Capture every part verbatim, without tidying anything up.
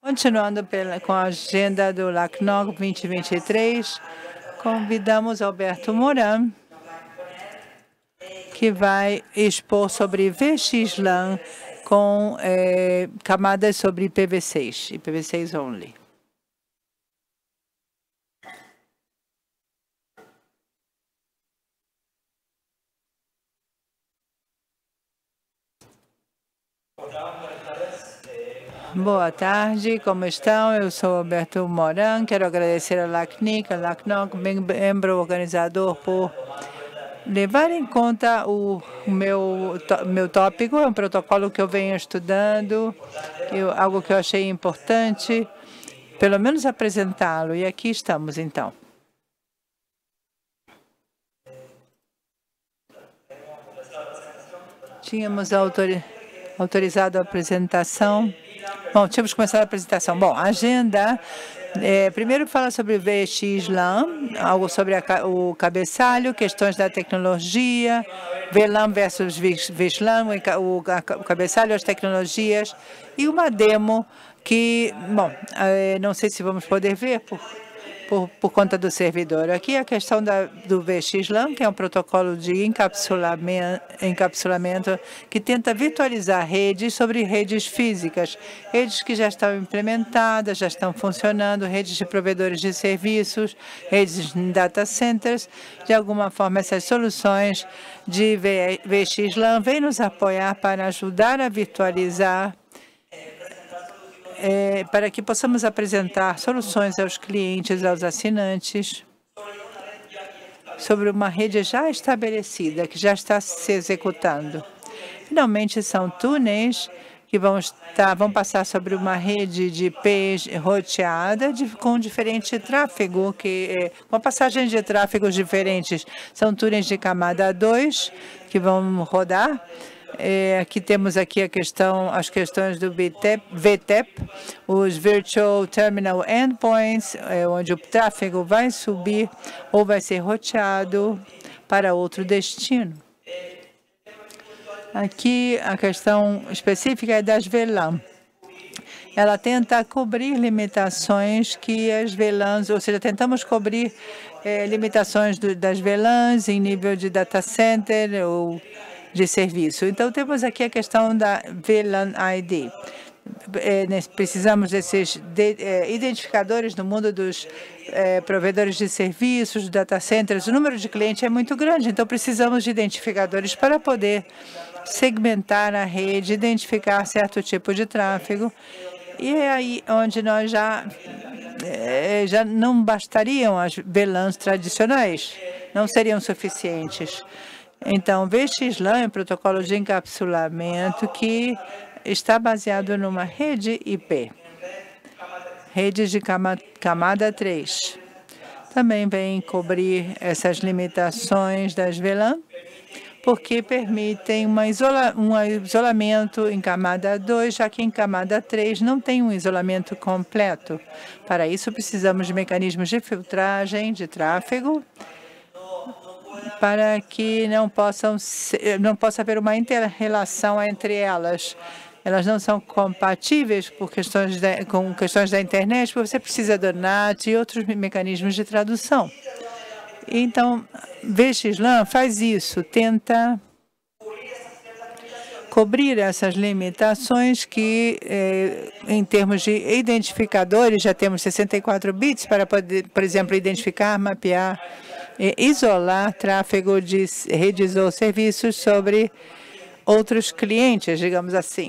Continuando pela, com a agenda do LACNOG vinte e vinte e três, convidamos Alberto Moran, que vai expor sobre V X LAN com eh, camadas sobre I P v seis, I P v seis only. Boa tarde, como estão? Eu sou Alberto Moran, quero agradecer a LACNIC, a LACNOG, membro organizador, por levar em conta o, o meu, meu tópico. É um protocolo que eu venho estudando, eu, algo que eu achei importante, pelo menos apresentá-lo. E aqui estamos, então. Tínhamos autori autorizado a apresentação. Bom, tínhamos começado a apresentação. Bom, a agenda, é, primeiro fala sobre V X LAN, algo sobre a, o cabeçalho, questões da tecnologia, V LAN versus V X LAN, o, a, o cabeçalho, as tecnologias, e uma demo que, bom, é, não sei se vamos poder ver por, por, por conta do servidor. Aqui a questão da, do V X LAN, que é um protocolo de encapsulamento, encapsulamento que tenta virtualizar redes sobre redes físicas, redes que já estão implementadas, já estão funcionando, redes de provedores de serviços, redes em data centers. De alguma forma, essas soluções de V X LAN vêm nos apoiar para ajudar a virtualizar É, para que possamos apresentar soluções aos clientes, aos assinantes, sobre uma rede já estabelecida, que já está se executando. Finalmente, são túneis que vão, estar, vão passar sobre uma rede de I P roteada de, com diferente tráfego, que, é, com passagem de tráfegos diferentes. São túneis de camada dois que vão rodar. É, aqui temos aqui a questão, as questões do V T E P, os Virtual Terminal Endpoints, é, onde o tráfego vai subir ou vai ser roteado para outro destino. Aqui a questão específica é das V LAN. Ela tenta cobrir limitações que as V LANs, ou seja, tentamos cobrir é, limitações do, das V LANs em nível de data center ou de serviço. Então, temos aqui a questão da V LAN I D. É, precisamos desses de, é, identificadores no mundo dos é, provedores de serviços, data centers. O número de clientes é muito grande, então precisamos de identificadores para poder segmentar a rede, identificar certo tipo de tráfego. E é aí onde nós já, é, já não bastariam as V LANs tradicionais, não seriam suficientes. Então, V X LAN é um protocolo de encapsulamento que está baseado numa rede I P, redes de camada três. Também vem cobrir essas limitações das V LAN, porque permitem uma isola, um isolamento em camada dois, já que em camada três não tem um isolamento completo. Para isso, precisamos de mecanismos de filtragem de tráfego, para que não possam ser, não possa haver uma inter-relação entre elas. Elas não são compatíveis por questões de, com questões da internet, porque você precisa do N A T e outros mecanismos de tradução. Então, V X LAN faz isso, tenta cobrir essas limitações que, eh, em termos de identificadores, já temos sessenta e quatro bits para poder, por exemplo, identificar, mapear, e isolar tráfego de redes ou serviços sobre outros clientes, digamos assim.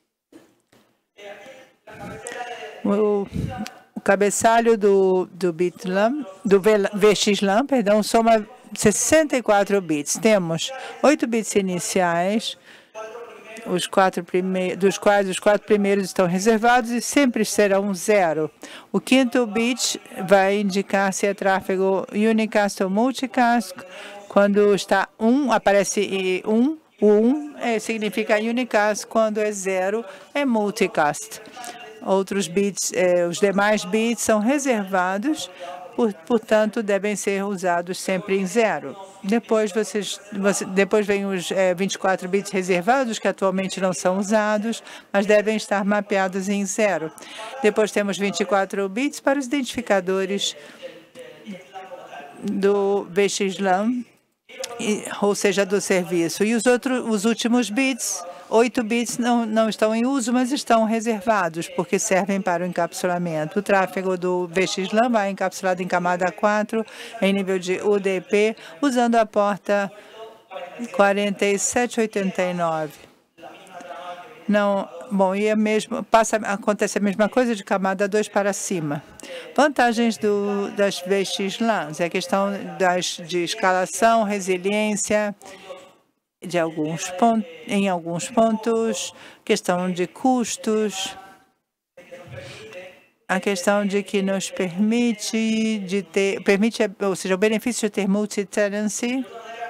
O, o cabeçalho do, do, bit LAN, do V X LAN, perdão, soma sessenta e quatro bits. Temos oito bits iniciais, os quatro primeiros, dos quais os quatro primeiros estão reservados e sempre serão zero. O quinto bit vai indicar se é tráfego unicast ou multicast. Quando está um, aparece um. O um é, significa unicast, quando é zero, é multicast. Outros bits, eh, os demais bits são reservados por, portanto, devem ser usados sempre em zero. Depois, vocês, você, depois vem os é, vinte e quatro bits reservados, que atualmente não são usados, mas devem estar mapeados em zero. Depois temos vinte e quatro bits para os identificadores do V X LAN, ou seja, do serviço. E os, outros, os últimos bits, oito bits, não, não estão em uso, mas estão reservados, porque servem para o encapsulamento. O tráfego do V X LAN vai encapsulado em camada quatro, em nível de U D P, usando a porta quarenta e sete oitenta e nove. Não, bom, e é mesmo, passa, acontece a mesma coisa de camada dois para cima. Vantagens do, das V X LANs é a questão das, de escalação, resiliência de alguns pontos, em alguns pontos, questão de custos, a questão de que nos permite, de ter, permite, ou seja, o benefício de ter multi-tenancy,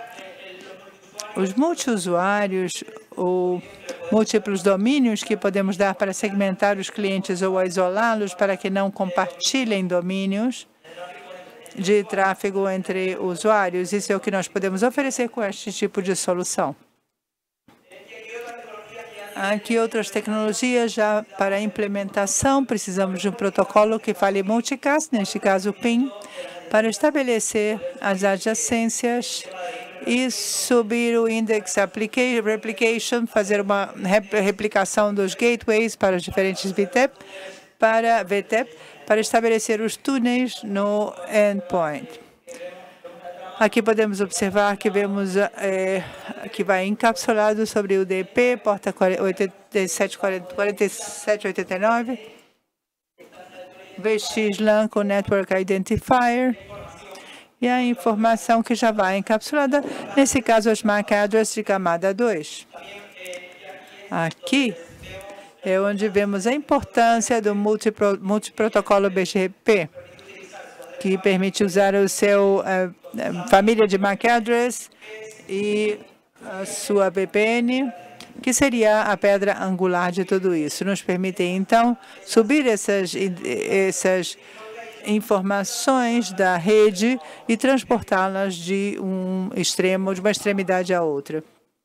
os multiusuários ou múltiplos domínios que podemos dar para segmentar os clientes ou isolá-los para que não compartilhem domínios de tráfego entre usuários. Isso é o que nós podemos oferecer com este tipo de solução. Aqui outras tecnologias já para implementação. Precisamos de um protocolo que fale multicast, neste caso P I N, para estabelecer as adjacências e subir o index replication, fazer uma replicação dos gateways para os diferentes V T E P, para V T E P, para estabelecer os túneis no endpoint. Aqui podemos observar que vemos é, que vai encapsulado sobre o U D P, porta quarenta e sete oitenta e nove, V X LAN com Network Identifier, e a informação que já vai encapsulada, nesse caso, os M A C address de camada dois. Aqui é onde vemos a importância do multipro, multiprotocolo B G P, que permite usar o seu uh, família de M A C address e a sua V P N, que seria a pedra angular de tudo isso. Nos permite, então, subir essas, essas informações da rede e transportá-las de um extremo, de uma extremidade à outra.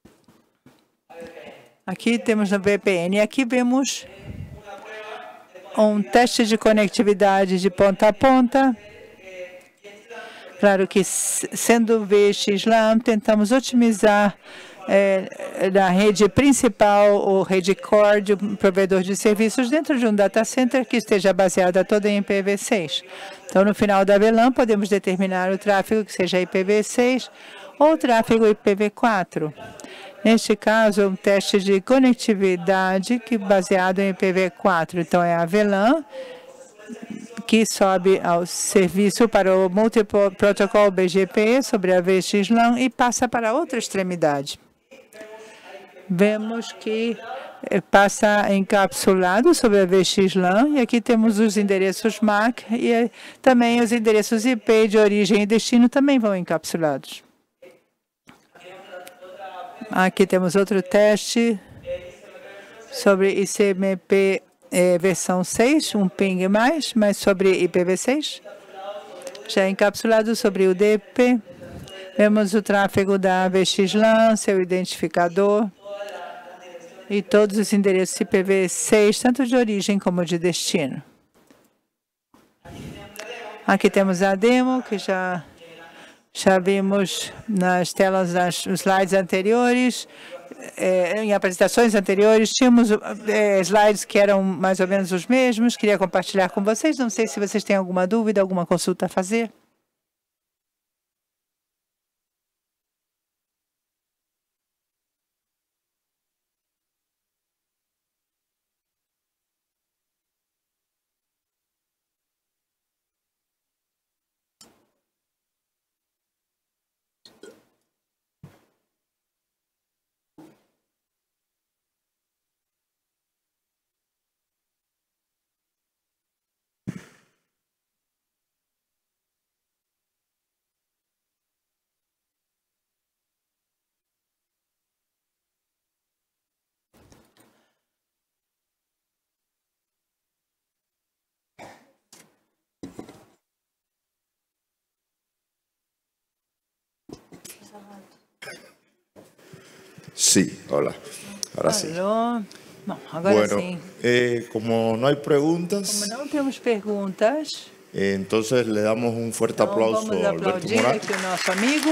Aqui temos no V P N. E aqui vemos um teste de conectividade de ponta a ponta. Claro que, sendo V X LAN, tentamos otimizar é, da rede principal ou rede core de um provedor de serviços dentro de um data center que esteja baseada toda em I P v seis. Então, no final da V LAN, podemos determinar o tráfego que seja I P v seis ou tráfego I P v quatro. Neste caso, é um teste de conectividade que baseado em I P v quatro. Então, é a V LAN que sobe ao serviço para o Multiprotocol B G P sobre a V X LAN e passa para outra extremidade. Vemos que passa encapsulado sobre a V X LAN e aqui temos os endereços M A C e também os endereços I P de origem e destino também vão encapsulados. Aqui temos outro teste sobre I C M P É, versão seis, um ping mais, mas sobre I P v seis. Já encapsulado sobre o U D P. Vemos o tráfego da V X LAN, seu identificador e todos os endereços I P v seis, tanto de origem como de destino. Aqui temos a demo, que já, já vimos nas telas, nas slides anteriores. É, em apresentações anteriores, tínhamos é, slides que eram mais ou menos os mesmos. Queria compartilhar com vocês. Não sei se vocês têm alguma dúvida, alguma consulta a fazer. Sí, hola. Ahora sí. Alô? Bom, agora Bueno, sim. eh, como no hay Como preguntas, não temos perguntas, eh, entonces le damos un fuerte então aplauso vamos a Alberto aplaudir Morán. aqui o nosso amigo.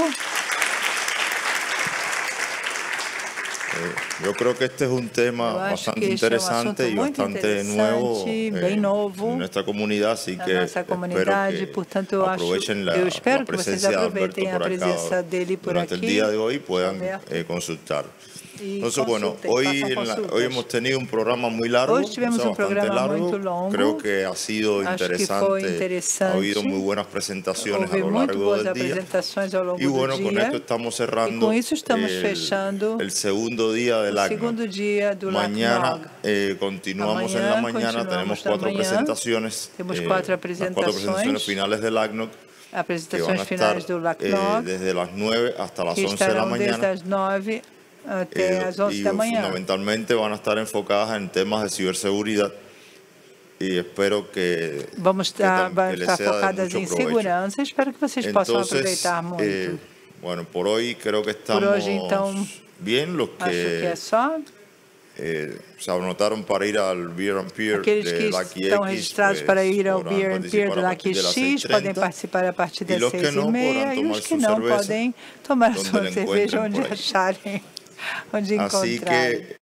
Eh, yo creo que este es un tema Eu acho bastante que este é um assunto interesante y muito bastante nuevo interessante, eh, bem novo en nuestra comunidad, así na que nossa espero comunidade, que portanto eu acho, aprovechen la, eu la espero que vocês presencia de Alberto aproveitem a por acá presença dele por durante el aqui, día de hoy y puedan Alberto, eh, consultar. e Entonces, bueno, consultem, hoy, façam en la- hoy consultas. hemos tenido un programa muy largo, Hoje o tivemos sea, um bastante programa muito largo. Creo longo, que ha sido acho que foi interesante, ha habido interessante, muy buenas presentaciones a houve lo muito largo boas del día. apresentações ao Y longo do bueno, con esto dia, estamos e cerrando com isso estamos el, fechando el segundo día del o A C N O. segundo dia do Mañana LACNOG. eh, continuamos en la Amanhã mañana, tenemos continuamos na cuatro manhã, presentaciones, temos eh, quatro las cuatro presentaciones apresentações, finales del A C N O, que van apresentações a estar finais do eh, LACNOG, desde las nueve hasta las que once de la estarão desde mañana. as nove até Eh, as onze y da manhã. fundamentalmente van a estar enfocadas en temas de ciberseguridad y espero que, Vamos que, estar, tam- vão que les estar sea de focadas mucho em provecho. segurança. Espero que vocês possam Entonces, aproveitar muito. eh, bueno, por hoy creo que Por estamos hoje, então, bien. Los acho que é que só. eh, se anotaron para ir al Beer and Peer Aqueles de que Lucky estão X, registrados pues, para ir ao podrán Beer and Peer participar do a Lucky partir de las X podem seis y treinta. participar a partir Y das los que seis e no meia podrán e tomar os que su não cerveza podem tomar a donde sua la cerveja encuentren onde por ahí. acharem, onde Así encontrarem. que